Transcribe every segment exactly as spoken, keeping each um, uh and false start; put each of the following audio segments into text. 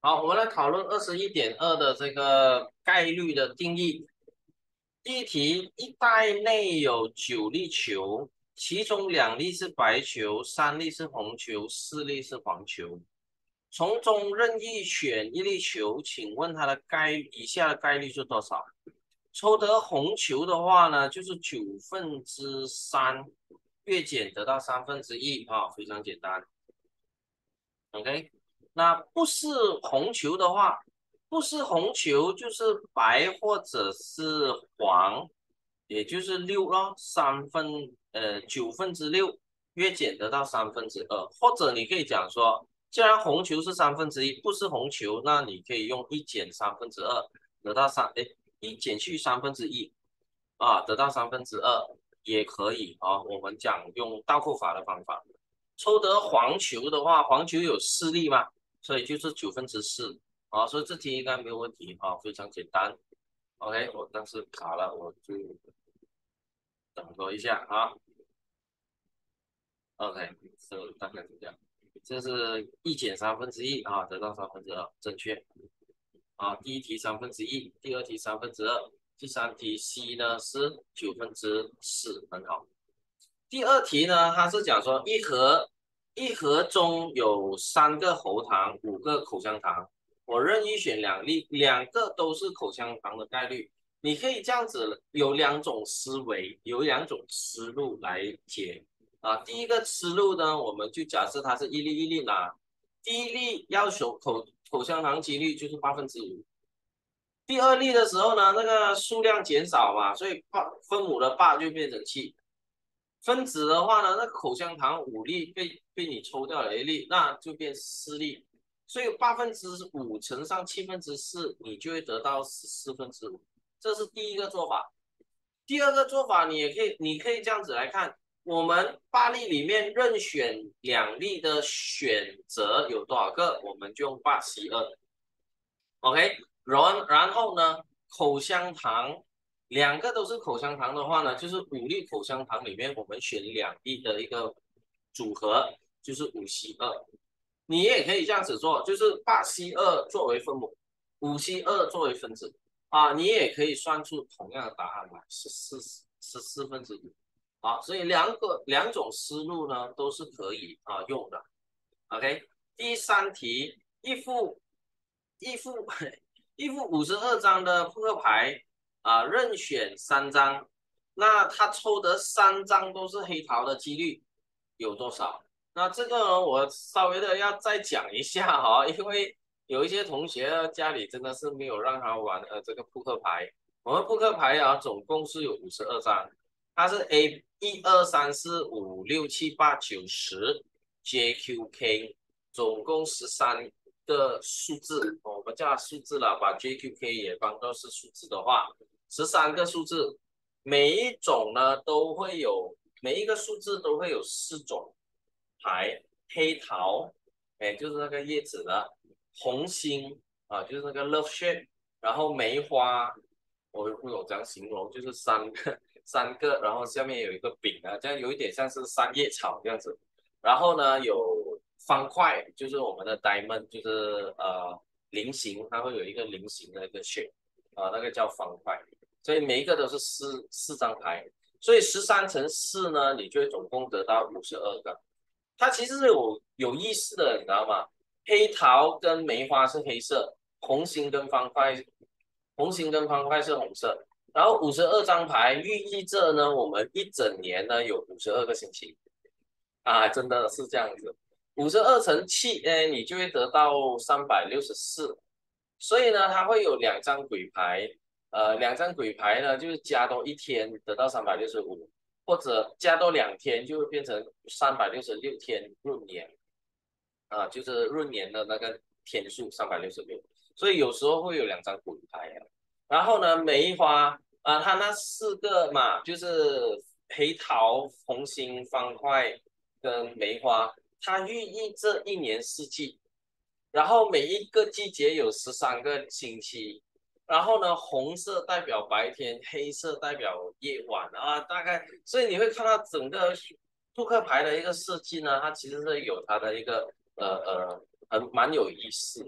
好，我们来讨论二十一点二的这个概率的定义。第一题，一袋内有九粒球，其中两粒是白球，三粒是红球，四粒是黄球。从中任意选一粒球，请问它的概以下的概率是多少？抽得红球的话呢，就是九分之三，月减得到三分之一啊，非常简单。OK，那不是红球的话，不是红球就是白或者是黄，也就是六咯，三分呃九分之六，约减得到三分之二，或者你可以讲说，既然红球是三分之一，不是红球，那你可以用一减三分之二得到三，哎，一减去三分之一啊，得到三分之二也可以啊。我们讲用倒扣法的方法。抽得黄球的话，黄球有四粒嘛，所以就是九分之四啊，所以这题应该没有问题啊，非常简单。OK，我但是卡了，我就等多一下啊。OK，这大概是这样，这是一减三分之一啊，得到三分之二，正确啊。第一题三分之一，第二题三分之二，第三题 C 呢是九分之四，很好。第二题呢，它是讲说一盒一盒中有三个喉糖，五个口香糖，我任意选两粒，两个都是口香糖的概率。你可以这样子，有两种思维，有两种思路来解啊。第一个思路呢，我们就假设它是一粒一粒拿，第一粒要求口口香糖几率就是八分之五，第二粒的时候呢，那个数量减少嘛，所以八分母的八就变成七。分子的话呢，那口香糖五粒被被你抽掉了一粒，那就变四粒，所以八分之五乘上七分之四，你就会得到十四分之五。这是第一个做法。第二个做法，你也可以，你可以这样子来看，我们八粒里面任选两粒的选择有多少个，我们就用八 C 二。OK，然然后呢，口香糖两个都是口香糖的话呢，就是五粒口香糖里面我们选两粒的一个组合，就是五 C 二。你也可以这样子做，就是八 C 二作为分母，五 C 二作为分子啊，你也可以算出同样的答案来，是四十四分之一啊。所以两个两种思路呢都是可以啊用的。OK，第三题，一副一副一副五十二张的扑克牌啊、呃任选三张，那他抽的三张都是黑桃的几率有多少？那这个呢，我稍微的要再讲一下哈，因为有一些同学家里真的是没有让他玩呃这个扑克牌。我们扑克牌啊，总共是有五十二张，它是 A 一二三四五六七八九十 J Q K，总共十三个数字，我们叫它数字了，把 J Q K 也当做是数字的话，十三个数字，每一种呢都会有，每一个数字都会有四种牌，黑桃，哎，就是那个叶子的，红心啊，就是那个 love shape，然后梅花，我不懂怎样形容，就是三个三个，然后下面有一个饼啊，这样有一点像是三叶草这样子。然后呢，有方块，就是我们的 diamond，就是呃菱形，它会有一个菱形的一个 shape，啊、呃，那个叫方块。所以每一个都是四四张牌，所以十三乘四呢，你就会总共得到五十二个。它其实是有有意思的，你知道吗？黑桃跟梅花是黑色，红心跟方块，红心跟方块是红色。然后五十二张牌寓意着呢，我们一整年呢有五十二个星期啊，真的是这样子。五十二乘七，哎，你就会得到三百六十四。所以呢，它会有两张鬼牌，呃，两张鬼牌呢，就是加多一天得到三百六十五，或者加多两天就会变成三百六十六天闰年啊，就是闰年的那个天数三百六十六，所以有时候会有两张鬼牌啊。然后呢，梅花啊，它那四个嘛，就是黑桃、红心、方块跟梅花，它寓意这一年四季。然后每一个季节有十三个星期，然后呢，红色代表白天，黑色代表夜晚啊，大概，所以你会看到整个扑克牌的一个设计呢，它其实是有它的一个呃呃很蛮有意思的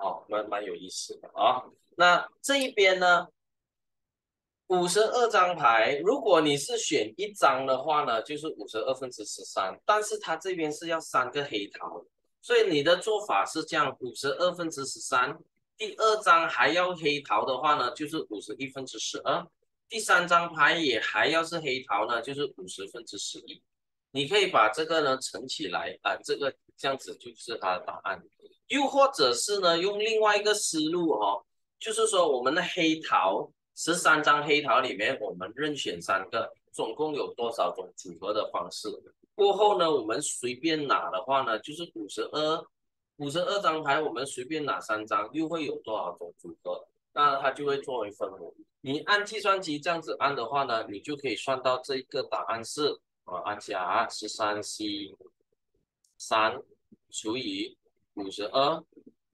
哦，蛮蛮有意思的啊。那这一边呢，五十二张牌，如果你是选一张的话呢，就是五十二分之十三，但是它这边是要三个黑桃，所以你的做法是这样，五十二分之十三，第二张还要黑桃的话呢，就是五十一分之十二，第三张牌也还要是黑桃呢，就是五十分之十一。你可以把这个呢乘起来啊，这个这样子就是它的答案。又或者是呢，用另外一个思路哦，就是说我们的黑桃十三张黑桃里面，我们任选三个，总共有多少种组合的方式？过后呢，我们随便拿的话呢，就是五十二，五十二张牌，我们随便拿三张，又会有多少种组合？那它就会作为分母。你按计算机这样子按的话呢，你就可以算到这个答案是啊，按下十三 C 三除以五十二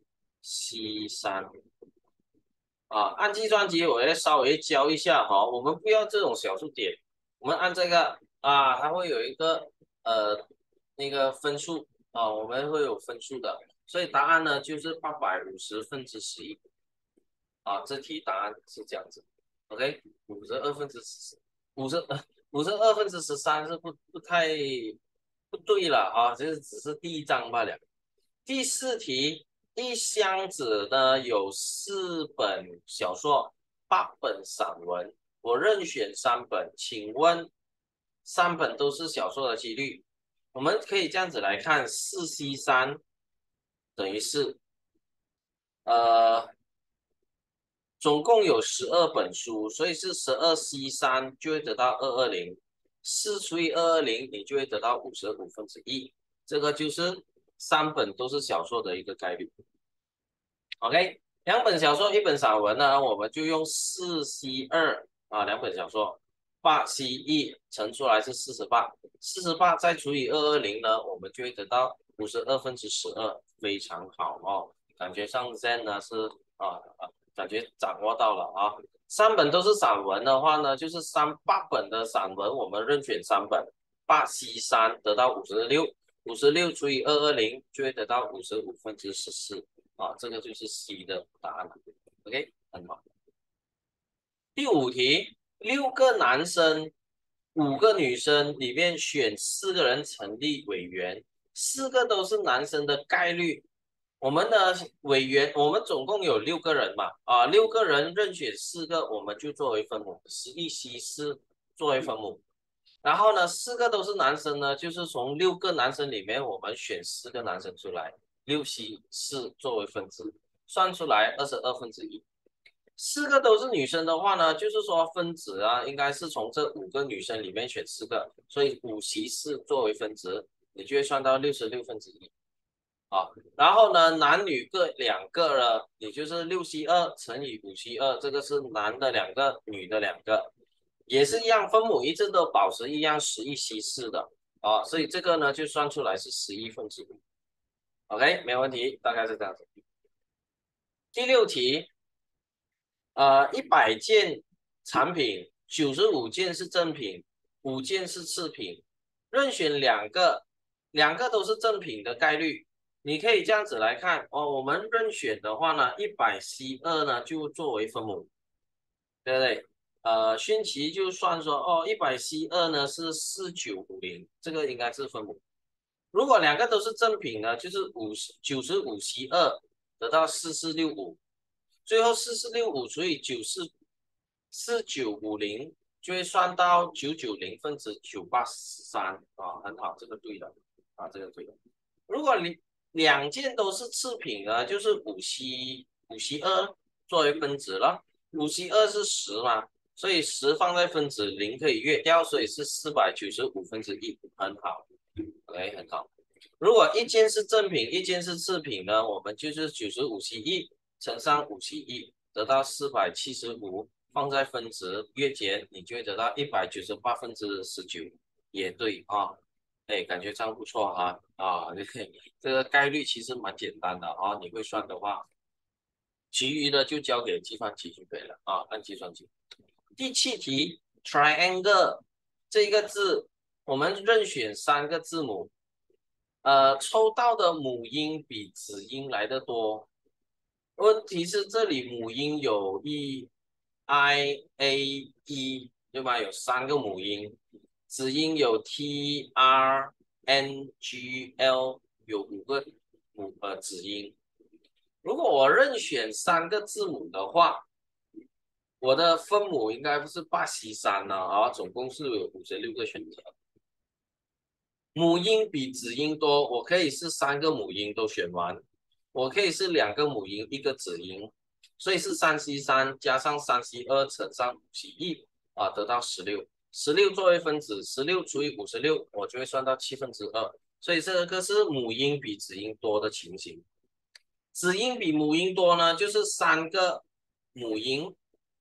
C 三啊，按计算机我要稍微教一下哈，我们不要这种小数点，我们按这个啊，它会有一个呃那个分数啊，我们会有分数的，所以答案呢就是八百五十分之十一啊，这题答案是这样子，OK，五十二分之十，五十五十二分之十三是不不太不对了啊，这是只是第一章罢了。第四题，一箱子呢有四本小说，八本散文，我任选三本，请问三本都是小说的几率？我们可以这样子来看，四 C 三等于四，呃，总共有十二本书，所以是十二 C 三就会得到二二零，四除以二二零，你就会得到五十五分之一，这个就是三本都是小说的一个概率。OK，两本小说，一本散文呢，我们就用四 C 二啊，两本小说，八 C 一乘出来是四十八，四十八再除以二二零呢，我们就会得到五十二分之十二，非常好哦。感觉上 Zen 呢是啊啊，感觉掌握到了啊。三本都是散文的话呢，就是三八本的散文，我们任选三本，八 C 三得到五十六，五十六除以二二零就会得到五十五分之十四。啊，这个就是 C 的答案了。OK，很好。第五题，六个男生，五个女生，里面选四个人成立委员，四个都是男生的概率。我们的委员，我们总共有六个人嘛，啊，六个人任选四个，我们就作为分母，十一 C 四作为分母。然后呢，四个都是男生呢，就是从六个男生里面，我们选四个男生出来，六 C 四作为分子，算出来二十二分之一。四个都是女生的话呢，就是说分子啊，应该是从这五个女生里面选四个，所以五其四作为分子，你就会算到六十六分之一啊。然后呢，男女各两个呢，也就是六 C 二乘以五 C 二，这个是男的两个，女的两个。也是一样，分母一直都保持一样十一 C 四的啊，所以这个呢就算出来是十一分之五。OK，没有问题，大概是这样子。第六题，呃，一百件产品，九十五件是正品，五件是次品，任选两个，两个都是正品的概率，你可以这样子来看哦。我们任选的话呢，一百 C 二呢就作为分母，对不对？呃，宣奇就算说哦，一百 C 二呢是四九五零，这个应该是分母。如果两个都是正品呢，就是五十九十五 C 二得到四四六五，最后四四六五除以九四四九五零就会算到九九零分之九八三啊，很好，这个对的啊，这个对的。如果你两件都是次品呢，就是五 C 五 C 二作为分子了，五 C 二是十嘛，所以十放在分子零可以约掉，所以是四百九十五分之一，很好，OK，很好。如果一件是正品，一件是次品呢，我们就是九十五 C 一乘上五 C 一，得到四百七十五，放在分子约减，你就会得到一百九十八分之十九，也对啊。哎，感觉这样不错啊啊，这个概率其实蛮简单的啊，你会算的话，其余的就交给计算机就可以了啊，按计算机。第七题，triangle 这个字，我们任选三个字母，呃，抽到的母音比子音来的多， 问题是这里母音有 e i a e 对吧？有三个母音，子音有 t r n g l 有五个母呃子音。如果我任选三个字母的话，我的分母应该不是八七三呢啊，总共是有五十六个选择。母音比子音多，我可以是三个母音都选完，我可以是两个母音一个子音，所以是三 C 三加上三 C 二乘上五 C 一啊，得到十六。十六作为分子，十六除以五十六，我就会算到七分之二。所以这个是母音比子音多的情形。子音比母音多呢，就是三个母音，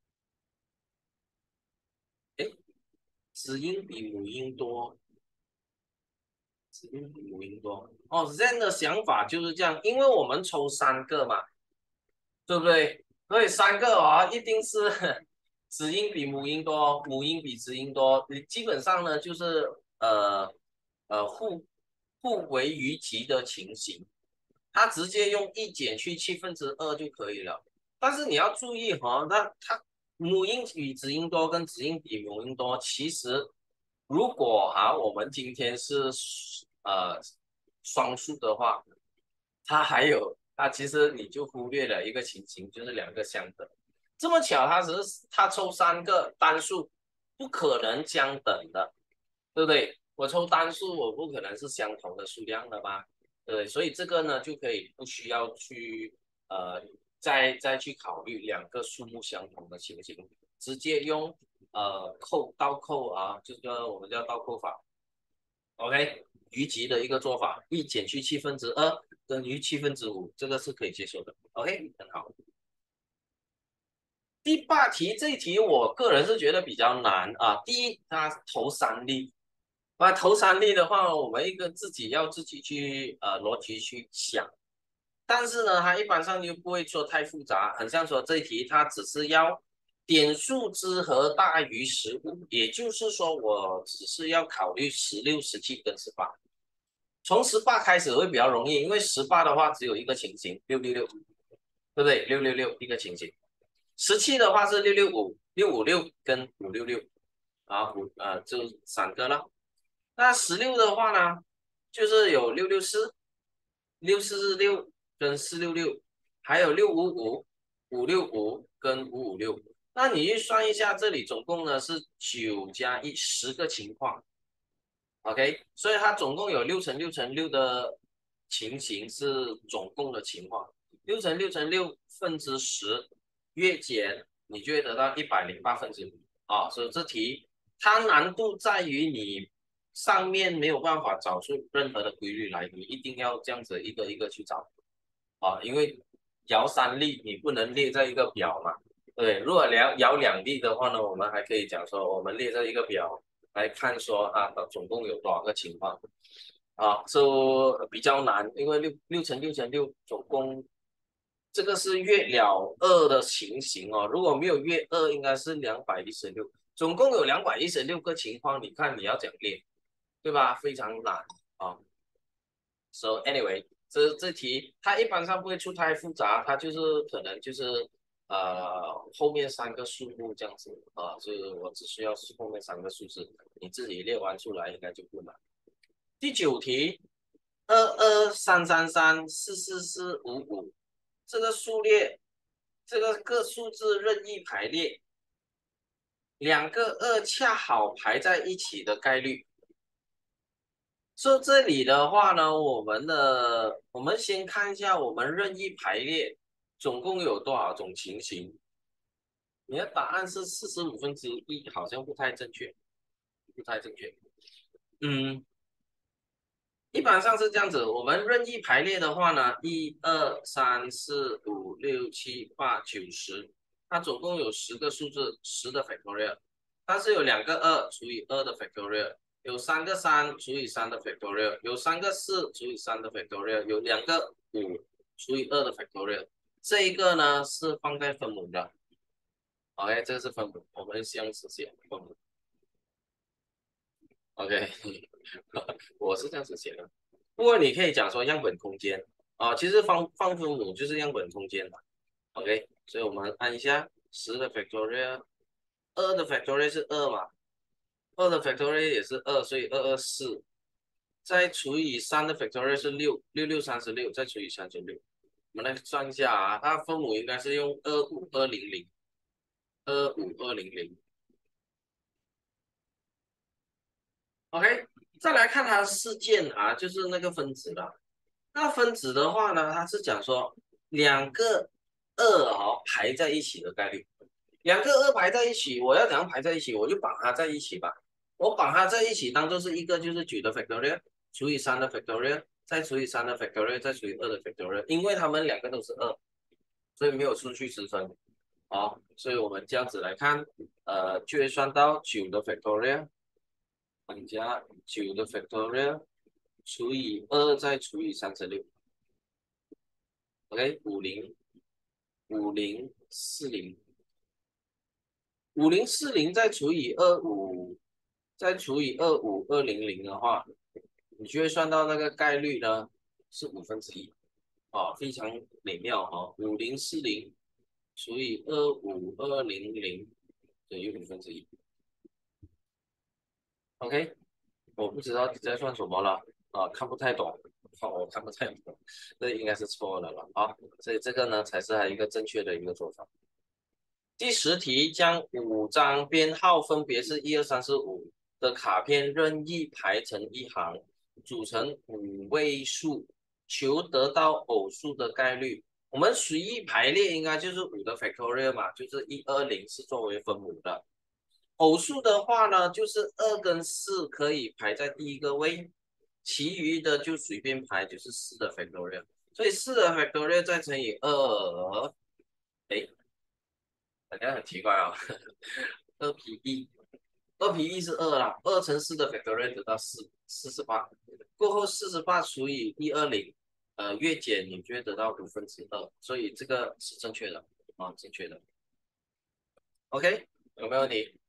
哎，子音比母音多，子音比母音多。哦，Zen 的想法就是这样，因为我们抽三个嘛，对不对？所以三个啊、哦，一定是子音比母音多，母音比子音多。你基本上呢，就是呃呃互互为余集的情形，它直接用一减去七分之二就可以了。但是你要注意哈、哦，那它母音比子音多跟子音比母音多，其实如果啊我们今天是呃双数的话，它还有它其实你就忽略了一个情形，就是两个相等。这么巧，它只是它抽三个单数，不可能相等的，对不对？我抽单数，我不可能是相同的数量的吧？对，所以这个呢就可以不需要去呃再再去考虑两个数目相同的情形，直接用呃扣倒扣啊，这个我们叫倒扣法。OK，余集的一个做法，一减去七分之二等于七分之五，这个是可以接受的。OK，很好。第八题这一题，我个人是觉得比较难啊。第一，它头三例，那头三例的话，我们一个自己要自己去呃逻辑去想。但是呢，它一般上就不会说太复杂，很像说这一题它只是要点数之和大于十五，也就是说我只是要考虑十六、十七跟十八。从十八开始会比较容易，因为十八的话只有一个情形，六六六，对不对？六六六一个情形。十七的话是六六五、六五六跟五六六啊，五呃就三个了。那十六的话呢，就是有六六四、六四四六跟四六六，还有六五五、五六五跟五五六。那你去算一下，这里总共呢是九加一十个情况。OK，所以它总共有六乘六乘六的情形是总共的情况，六乘六乘六分之十，越减你就会得到一百零八分之五啊。所以这题它难度在于你上面没有办法找出任何的规律来，你一定要这样子一个一个去找啊，因为摇三例你不能列在一个表嘛。对，如果摇摇两例的话呢，我们还可以讲说我们列在一个表。来看说啊，总共有多少个情况啊？就比较难，因为六六乘六乘六总共这个是越了二的情形哦。如果没有越二，应该是两百一十六，总共有两百一十六个情况。你看你要讲列，对吧？非常难啊。So anyway，这这题它一般上不会出太复杂，它就是可能就是呃后面三个数目这样子啊，就是我只需要后面三个数字，你自己列完出来应该就不难。第九题，二二三三三四四四五五，这个数列，这个各数字任意排列，两个二恰好排在一起的概率。说这里的话呢，我们的我们先看一下我们任意排列总共有多少种情形。你的答案是四十五分之一，好像不太正确，不太正确。嗯，一般上是这样子，我们任意排列的话呢，一二三四五六七八九十，它总共有十个数字，十的 factorial，但是有两个二除以二的 factorial，有三个三除以三的 factorial，有三个四除以三的 factorial，有两个五除以二的 factorial，这一个呢是放在分母的，OK，这个是分母，我们先实现分母，OK，我是这样子写的。不过你可以讲说样本空间啊，其实方方分母就是样本空间嘛。 OK，所以我们按一下十的 factorial，二的 factorial 是二嘛，二的 factorial 也是二，所以二二四，再除以三的 factorial 是六，六六三十六，再除以三十六。我们来算一下啊，它分母应该是用二五二零零，二五二零零。OK，再来看它的事件啊，就是那个分子了。那分子的话呢，它是讲说两个二哦排在一起的概率，两个二排在一起，我要怎样排在一起？我就绑它在一起吧。我绑它在一起，当做是一个就是九的 factorial 除以三的 factorial，再除以三的 factorial，再除以二的 factorial，因为它们两个都是二，所以没有出去之分。好，所以我们这样子来看，呃，就会算到九的 factorial 加九的 factorial 除以二再除以三十六，OK，五零五零四零五零四零再除以二五再除以二五二零零的话，你就会算到那个概率呢是五分之一啊，非常美妙哈、哦，五零四零除以二五二零零等于五分之一，OK。我不知道你在算什么了啊，看不太懂，好，我看不太懂，这应该是错的了啊，所以这个呢才是还一个正确的一个做法。第十题，将五张编号分别是一二三四五的卡片任意排成一行，组成五位数，求得到偶数的概率。我们随意排列应该就是五的 factorial 嘛，就是一二零是作为分母的。偶数的话呢，就是二跟四可以排在第一个位，其余的就随便排，就是四的 factorial。所以四的 factorial 再乘以二，哎，好像很奇怪啊、哦，二比一，二比一是二啦，二乘四的 factorial 得到四，四十八，过后四十八除以一二零，呃，月减你就会得到五分之二，所以这个是正确的啊，正确的。OK，有没有问题？